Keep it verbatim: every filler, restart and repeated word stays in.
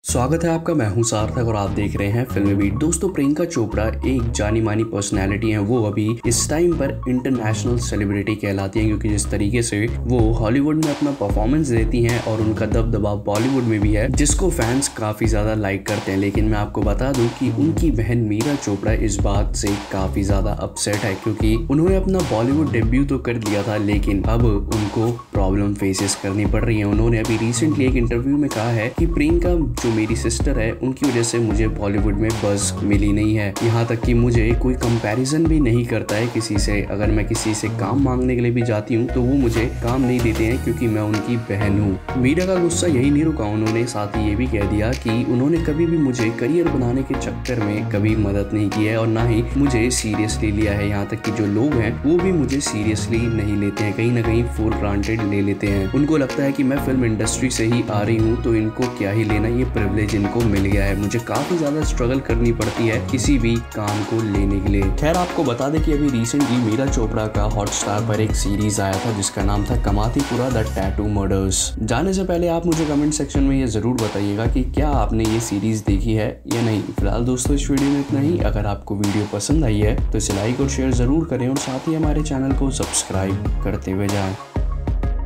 स्वागत है आपका। मैं हूं सार्थक और आप देख रहे हैं फिल्मी बीट। दोस्तों, प्रियंका चोपड़ा एक जानी मानी पर्सनैलिटी हैं। वो अभी इस टाइम पर इंटरनेशनल सेलिब्रिटी कहलाती हैं, क्योंकि जिस तरीके से वो हॉलीवुड में अपना परफॉर्मेंस देती हैं और उनका दबदबा बॉलीवुड में भी है, जिसको फैंस काफी ज्यादा लाइक करते हैं। लेकिन मैं आपको बता दूं कि उनकी बहन मीरा चोपड़ा इस बात से काफी ज्यादा अपसेट है, क्योंकि उन्होंने अपना बॉलीवुड डेब्यू तो कर दिया था, लेकिन अब उनको प्रॉब्लम फेसेस करनी पड़ रही है। उन्होंने अभी रिसेंटली एक इंटरव्यू में कहा है कि प्रियंका जो मेरी सिस्टर है, उनकी वजह से मुझे बॉलीवुड में बज़ मिली नहीं है। यहाँ तक कि मुझे कोई कंपैरिजन भी नहीं करता है किसी से। अगर मैं किसी से काम मांगने के लिए भी जाती हूँ तो वो मुझे काम नहीं देते हैं, क्योंकि मैं उनकी बहन हूँ। मीरा का गुस्सा यही नहीं रुका, उन्होंने साथ ही ये भी कह दिया कि उन्होंने कभी भी मुझे करियर बनाने के चक्कर में कभी मदद नहीं की है और ना ही मुझे सीरियसली लिया है। यहाँ तक कि जो लोग हैं वो भी मुझे सीरियसली नहीं लेते हैं, कहीं ना कहीं फॉर ग्रांटेड ले लेते हैं। उनको लगता है कि मैं फिल्म इंडस्ट्री से ही आ रही हूँ, तो इनको क्या ही लेना, ये प्रिविलेज इनको मिल गया है। मुझे काफी ज्यादा स्ट्रगल करनी पड़ती है किसी भी काम को लेने के लिए। खैर, आपको बता दें कि अभी रिसेंटली मीरा चोपड़ा का हॉटस्टार पर एक सीरीज आया था जिसका नाम था कमातीपुरा द टैटू मर्डर्स। जाने से पहले आप मुझे कमेंट सेक्शन में ये जरूर बताइएगा कि क्या आपने ये सीरीज देखी है या नहीं। फिलहाल दोस्तों, इस वीडियो में इतना ही। अगर आपको वीडियो पसंद आई है तो इसे लाइक और शेयर जरूर करें और साथ ही हमारे चैनल को सब्सक्राइब करते हुए जाएं।